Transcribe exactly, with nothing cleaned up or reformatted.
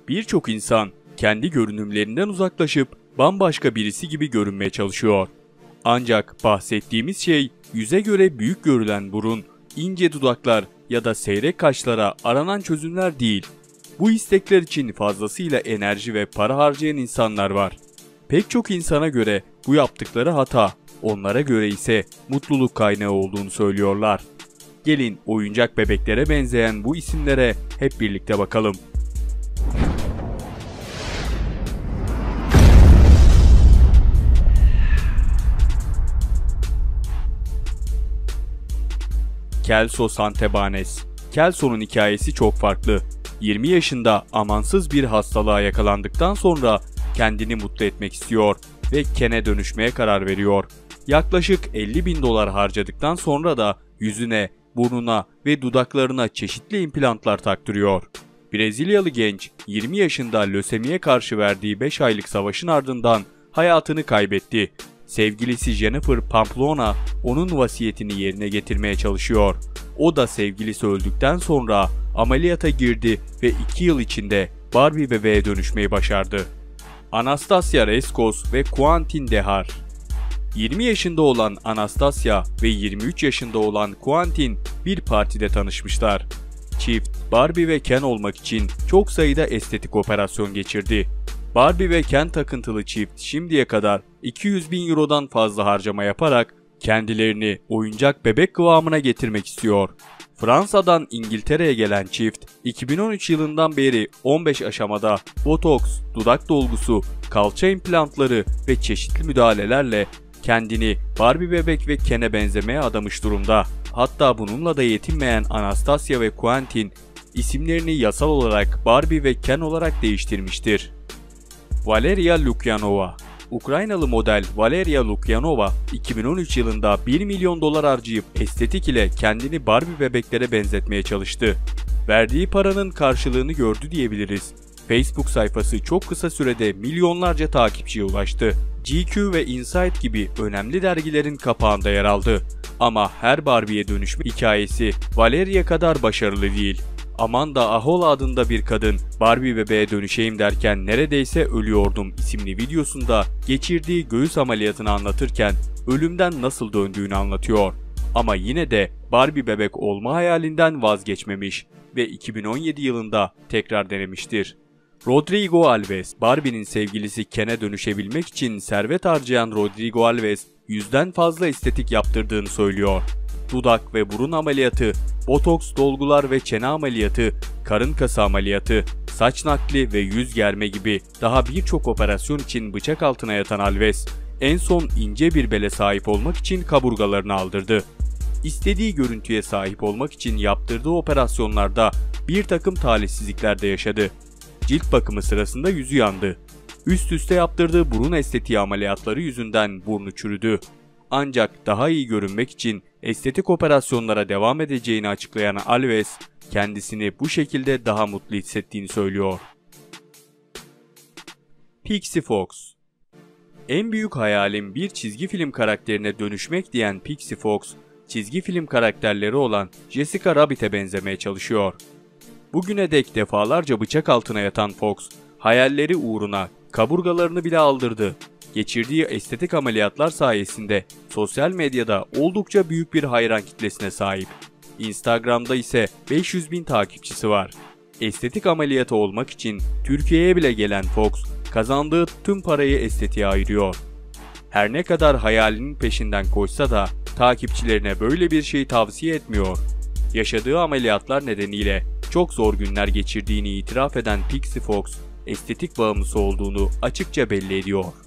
Birçok insan kendi görünümlerinden uzaklaşıp bambaşka birisi gibi görünmeye çalışıyor. Ancak bahsettiğimiz şey yüze göre büyük görülen burun, ince dudaklar ya da seyrek kaşlara aranan çözümler değil. Bu istekler için fazlasıyla enerji ve para harcayan insanlar var. Pek çok insana göre bu yaptıkları hata, onlara göre ise mutluluk kaynağı olduğunu söylüyorlar. Gelin oyuncak bebeklere benzeyen bu isimlere hep birlikte bakalım. Kelso Santabanes. Kelso'nun hikayesi çok farklı. yirmi yaşında amansız bir hastalığa yakalandıktan sonra kendini mutlu etmek istiyor ve Ken'e dönüşmeye karar veriyor. Yaklaşık elli bin dolar harcadıktan sonra da yüzüne, burnuna ve dudaklarına çeşitli implantlar taktırıyor. Brezilyalı genç yirmi yaşında lösemiye karşı verdiği beş aylık savaşın ardından hayatını kaybetti. Sevgilisi Jennifer Pamplona onun vasiyetini yerine getirmeye çalışıyor. O da sevgilisi öldükten sonra ameliyata girdi ve iki yıl içinde Barbie bebeğe dönüşmeyi başardı. Anastasia Reskos ve Quentin Dehar. yirmi yaşında olan Anastasia ve yirmi üç yaşında olan Quentin bir partide tanışmışlar. Çift Barbie ve Ken olmak için çok sayıda estetik operasyon geçirdi. Barbie ve Ken takıntılı çift şimdiye kadar iki yüz bin eurodan fazla harcama yaparak kendilerini oyuncak bebek kıvamına getirmek istiyor. Fransa'dan İngiltere'ye gelen çift iki bin on üç yılından beri on beş aşamada botoks, dudak dolgusu, kalça implantları ve çeşitli müdahalelerle kendini Barbie bebek ve Ken'e benzemeye adamış durumda. Hatta bununla da yetinmeyen Anastasia ve Quentin isimlerini yasal olarak Barbie ve Ken olarak değiştirmiştir. Valeria Lukyanova. Ukraynalı model Valeria Lukyanova iki bin on üç yılında bir milyon dolar harcayıp estetik ile kendini Barbie bebeklere benzetmeye çalıştı. Verdiği paranın karşılığını gördü diyebiliriz. Facebook sayfası çok kısa sürede milyonlarca takipçiye ulaştı. G Q ve Insight gibi önemli dergilerin kapağında yer aldı. Ama her Barbie'ye dönüşme hikayesi Valeria kadar başarılı değil. Amanda Ahola adında bir kadın Barbie bebeğe dönüşeyim derken neredeyse ölüyordum isimli videosunda geçirdiği göğüs ameliyatını anlatırken ölümden nasıl döndüğünü anlatıyor. Ama yine de Barbie bebek olma hayalinden vazgeçmemiş ve iki bin on yedi yılında tekrar denemiştir. Rodrigo Alves, Barbie'nin sevgilisi Ken'e dönüşebilmek için servet harcayan Rodrigo Alves yüzden fazla estetik yaptırdığını söylüyor. Dudak ve burun ameliyatı, botoks, dolgular ve çene ameliyatı, karın kası ameliyatı, saç nakli ve yüz germe gibi daha birçok operasyon için bıçak altına yatan Alves, en son ince bir bele sahip olmak için kaburgalarını aldırdı. İstediği görüntüye sahip olmak için yaptırdığı operasyonlarda bir takım talihsizlikler de yaşadı. Cilt bakımı sırasında yüzü yandı. Üst üste yaptırdığı burun estetiği ameliyatları yüzünden burnu çürüdü. Ancak daha iyi görünmek için estetik operasyonlara devam edeceğini açıklayan Alves, kendisini bu şekilde daha mutlu hissettiğini söylüyor. Pixie Fox. En büyük hayalim bir çizgi film karakterine dönüşmek diyen Pixie Fox, çizgi film karakterleri olan Jessica Rabbit'e benzemeye çalışıyor. Bugüne dek defalarca bıçak altına yatan Fox, hayalleri uğruna kaburgalarını bile aldırdı. Geçirdiği estetik ameliyatlar sayesinde sosyal medyada oldukça büyük bir hayran kitlesine sahip. Instagram'da ise beş yüz bin takipçisi var. Estetik ameliyatı olmak için Türkiye'ye bile gelen Fox, kazandığı tüm parayı estetiğe ayırıyor. Her ne kadar hayalinin peşinden koşsa da takipçilerine böyle bir şeyi tavsiye etmiyor. Yaşadığı ameliyatlar nedeniyle çok zor günler geçirdiğini itiraf eden Pixie Fox, estetik bağımlısı olduğunu açıkça belli ediyor.